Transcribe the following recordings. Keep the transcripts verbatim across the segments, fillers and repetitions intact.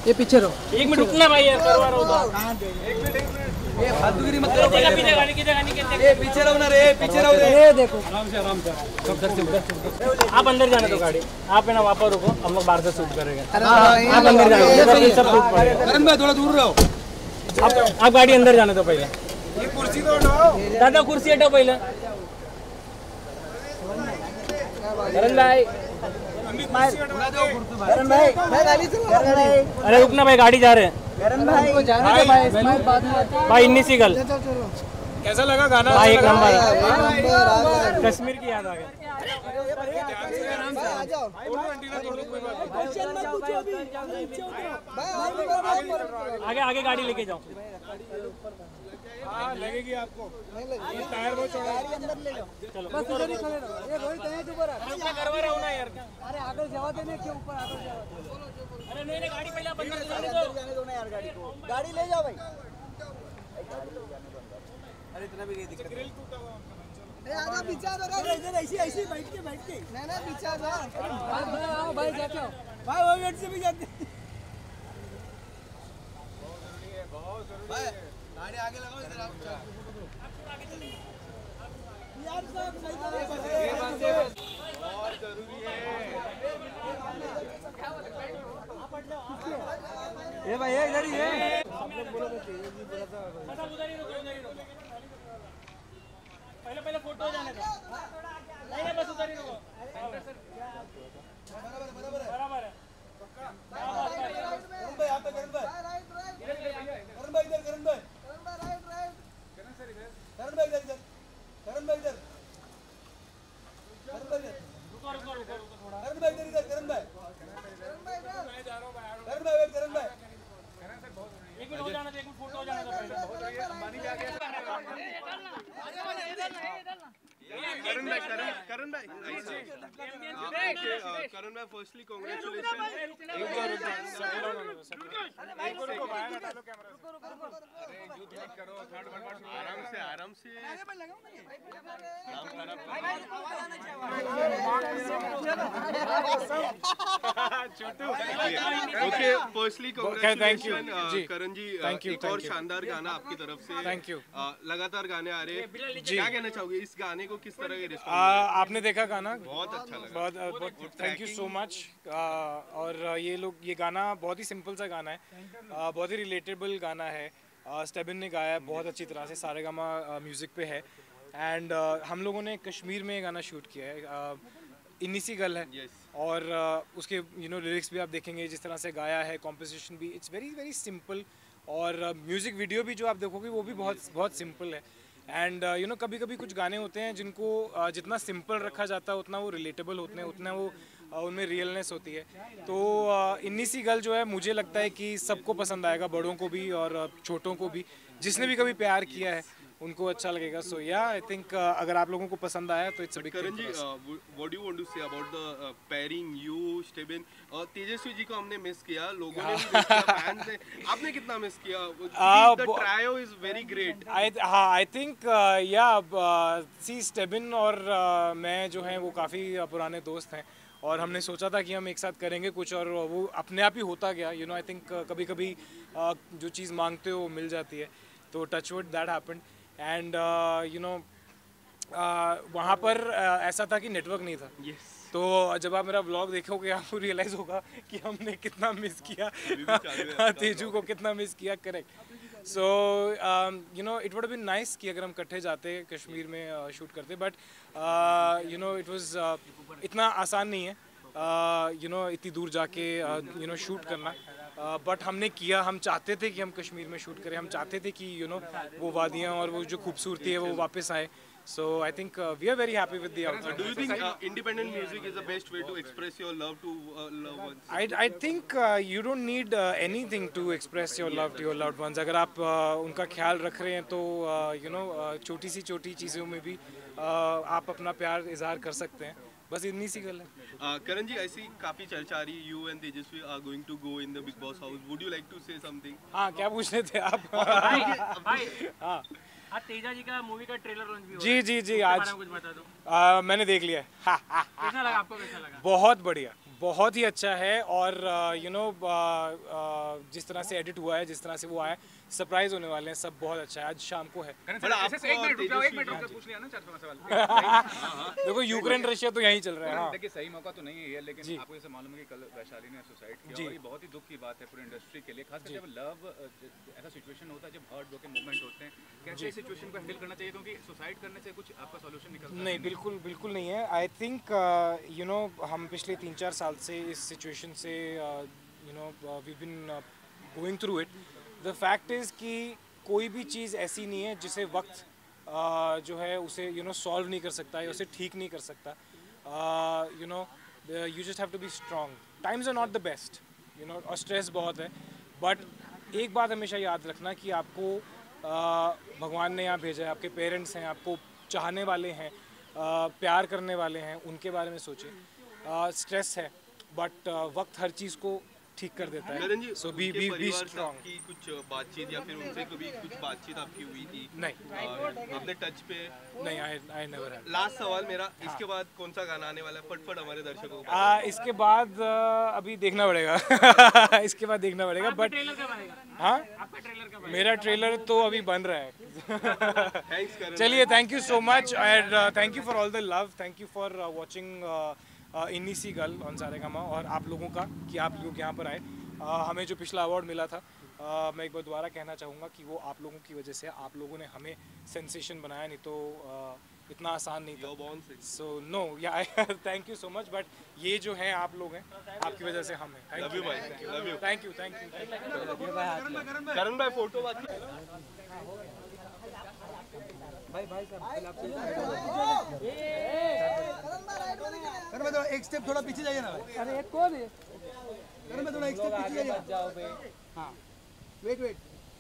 ये पीछे रहो, एक मिनट रुकना भाई यार, करवा रहा हूँ। एक मिनट एक मिनट, ये फालतूगिरी मत करो। पीछे पीछे गाड़ी की जगह नहीं कहते। ये पीछे रहो ना रे, पीछे रहो रे। ये देखो आराम से आराम से, उधर से उधर से। आप अंदर जाने दो गाड़ी, आप है ना वहाँ पर रुको, हम लोग बाहर से शूट करेंगे। आप अंदर जाने दो, करण भाई थोड़ा दूर रहो। आप आप गाड़ी अंदर जाने दो पहले। ये कुर्सी तो हटाओ दादा, कुर्सी हटाओ पहले। करण भाई, करण भाई, मैं गाड़ी चला रहा हूं। अरे रुकना भाई, गाड़ी जा रहे हैं। करण भाई को जाने दो भाई, स्माइल बाद में। भाई इन्नी सी गल कैसा लगा गाना? भाई एक नंबर, नंबर। कश्मीर की याद आ गई। आगे आगे गाड़ी लेके जाओ। हाँ लगेगी आपको, ये टायर बहुत चौड़ा है। अंदर ले जाओ, चलो बस इधर ही खड़े रहो। ये रोहित है ऊपर, मैं करवा रहा हूँ ना यार। अरे आगे जवा देने के ऊपर आगे जवा। अरे नहीं नहीं, गाड़ी पहले आप अंदर जाने अंदर जाने दो ना यार, गाड़ी को गाड़ी ले जाओ भाई। अरे इतना भी नहीं दिक्कत, ग्रिल टूटा हुआ है। ए आगे पीछे दो रे, इधर ऐसे ऐसे बैठ के बैठ के नहीं ना पीछे जा भाई। आओ भाई, जाके आओ भाई, वो गेट से भी जाते भाई। गाड़ी आगे लगाओ, इधर आओ यार, सब सही तरह से बहुत जरूरी है। ये भाई ये इधर ही है, आप लोग बोलो तो चाहिए जी, बोला था उधर ही रुको, उधर ही रुको। पहले पहले फोटो जाने दो। नहीं नहीं, बस उधर ही रुको। बराबर बराबर है, बराबर है। करण भाई, आप पे करण भाई, करण भाई इधर, करण भाई, करण भाई राइट राइट, करण सर इधर, करण भाई इधर इधर, करण भाई इधर, करण भाई इधर, रुको रुको रुको रुको थोड़ा। करण भाई इधर इधर, करण भाई, करण भाई इधर, मैं जा रहा हूं भाई, करण भाई वेट, करण भाई, करण सर बहुत एक मिनट हो जाने दो, एक मिनट फोटो हो जाने दो पहले। बहुत हो गया, अंबानी जा गया। करण भाई, करण करण भाई, करण भाई, फर्स्टली कांग्रेचुलेशन। एक बार रुको, एक बार रुको भाई, हटा लो कैमरा। रुको रुको रुको, अरे यूथ मत करो, थर्ड वन आराम से आराम से। Chhotu, okay, firstly congratulation Karan ji, एक और शानदार गाना आपकी तरफ से। Thank you. लगातार गाने आ रहे हैं, क्या कहना चाहोगे इस गाने को, किस तरह के रिस्पॉन्स? आपने देखा गाना? बहुत अच्छा लगा, बहुत बहुत थैंक यू सो मच। और ये लोग, ये गाना बहुत ही सिंपल सा गाना है, uh, बहुत ही रिलेटेबल गाना है। स्टेबिन uh, ने गाया बहुत अच्छी तरह से, सारेगामा म्यूज़िक पे है। एंड uh, हम लोगों ने कश्मीर में गाना शूट किया है, uh, इन्नी सी गल है। yes. और uh, उसके यू नो लिरिक्स भी आप देखेंगे, जिस तरह से गाया है, कॉम्पोजिशन भी इट्स वेरी वेरी सिंपल। और म्यूज़िक uh, वीडियो भी जो आप देखोगे वो भी बहुत बहुत सिंपल है। एंड यू नो कभी कभी कुछ गाने होते हैं जिनको uh, जितना सिंपल रखा जाता है उतना वो रिलेटेबल होते हैं, उतना वो uh, उनमें रियलनेस होती है। तो uh, इन्नी सी गल जो है, मुझे लगता है कि सबको पसंद आएगा, बड़ों को भी और uh, छोटों को भी, जिसने भी कभी प्यार किया है उनको अच्छा लगेगा। सो या आई थिंक अगर आप लोगों को पसंद आया तो it's a big thing. Karan ji, what do you want to say about the pairing, you Stebin और तेजस्वी जी को हमने मिस किया, लोगों ने भी मिस किया, फैंस ने, आपने कितना मिस किया? The trio is very great. I हाँ आई थिंक या सी स्टेबिन और uh, मैं जो हैं वो काफ़ी uh, पुराने दोस्त हैं, और हमने सोचा था कि हम एक साथ करेंगे कुछ, और वो अपने आप ही होता गया। यू नो आई थिंक कभी कभी uh, जो चीज़ मांगते हो वो मिल जाती है, तो touch wood that happened. And you know वहाँ पर uh, ऐसा था कि नेटवर्क नहीं था। yes. तो जब आप मेरा व्लॉग देखोगे आपको रियलाइज होगा कि हमने कितना मिस किया, तेजू को कितना मिस किया। Correct. So you know it would been nice कि अगर हम इकट्ठे जाते कश्मीर में शूट uh, करते, but you know it was इतना आसान नहीं है यू नो इतनी दूर जाके यू नो शूट करना। बट uh, हमने किया, हम चाहते थे कि हम कश्मीर में शूट करें, हम चाहते थे कि यू नो वो वादियाँ और वो जो खूबसूरती है वो वापस आए। So I think uh, we are very happy with the outcome. Do you think uh, independent music is the best way to express your love to uh, loved ones? I I think uh, you don't need uh, anything to express your love to your loved ones. अगर आप uh, उनका ख्याल रख रहे हैं तो uh, you know uh, छोटी सी छोटी चीज़ों में भी uh, आप अपना प्यार इजहार कर सकते हैं, बस इतनी सी गल है। करण जी, ऐसी काफी चर्चा आ रही है, you and Tejashwi are going to go in the Big Boss house. Would you like to say something? हाँ, क्या पूछ रहे थे आप? भाई हाँ, आज तेजा जी का मूवी का ट्रेलर लॉन्च भी हो जी जी जी आज कुछ बता दो। आ, मैंने देख लिया है। कैसा लगा आपको, कैसा लगा? बहुत बढ़िया, बहुत ही अच्छा है और यू नो जिस तरह से एडिट हुआ है, जिस तरह से वो आया, सरप्राइज होने वाले हैं सब। बहुत अच्छा है, आज शाम को है। देखो यूक्रेन रशिया तो यहीं चल रहा है। हाँ देखिए सही मौका तो नहीं है ये, लेकिन आपको जैसे मालूम है कि कल वैशाली ने सुसाइड किया और ये बहुत ही दुख की बात है पूरी इंडस्ट्री के लिए, खासकर जब लव ऐसा सिचुएशन होता है, जब हार्ट ब्रोकन मूवमेंट होते हैं, कैसे सिचुएशन को हैंडल करना चाहिए, क्योंकि सुसाइड करने से कुछ आपका सॉल्यूशन निकलता नहीं, बिल्कुल बिल्कुल नहीं है। आई थिंक यू नो हम पिछले तीन चार साल से इस सिचुएशन से you know we been going through it. The fact is कि कोई भी चीज़ ऐसी नहीं है जिसे वक्त uh, जो है उसे यू नो सॉल्व नहीं कर सकता या उसे ठीक नहीं कर सकता। You know you just have to be strong. Times are not the best, you know, और स्ट्रेस बहुत है, बट एक बात हमेशा याद रखना कि आपको uh, भगवान ने यहाँ भेजा है, आपके पेरेंट्स हैं, आपको चाहने वाले हैं, uh, प्यार करने वाले हैं, उनके बारे में सोचें। स्ट्रेस uh, है बट uh, वक्त हर चीज़ को ठीक कर देता है। So be be be strong. की कुछ बातचीत या फिर उनसे कभी कुछ बातचीत आपकी हुई थी? नहीं, अपने टच पे नहीं, I I never have. Last सवाल मेरा, इसके बाद कौन सा गाना आने वाला है? फटफट हमारे दर्शकों को। आ, इसके बाद आ, अभी देखना पड़ेगा। इसके बाद देखना पड़ेगा, बट हाँ, मेरा ट्रेलर तो अभी बन रहा है। चलिए, thank you so much and thank you for all the love, thank you for watching इन्नी सी गर्ल ऑन सारेगामा, और आप लोगों का कि आप लोग यहाँ पर आए। uh, हमें जो पिछला अवार्ड मिला था, uh, मैं एक बार दोबारा कहना चाहूँगा कि वो आप लोगों की वजह से, आप लोगों ने हमें सेंसेशन बनाया, नहीं तो uh, इतना आसान नहीं था। So no yeah thank you so much, but ये जो हैं आप लोग हैं, आपकी वजह से हम हैं। थैंक यू भाई, thank you thank you. Karan भाई फोटो बात करण भाई थोड़ा एक स्टेप थोड़ा पीछे जाइए ना भाई। अरे एक कौन है? करण भाई थोड़ा एक स्टेप पीछे जाइए। जाओ भाई। हाँ, वेट वेट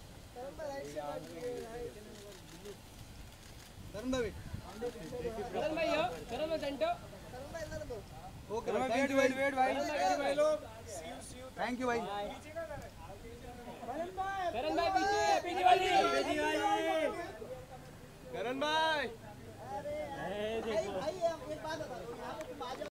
करण भाई वेट। करण भाई हो, करण भाई सेंटर। ओके भाई, थैंक यू भाई, वेट भाई, थैंक यू भाई। करण भाई पीछे, पीछे वाली।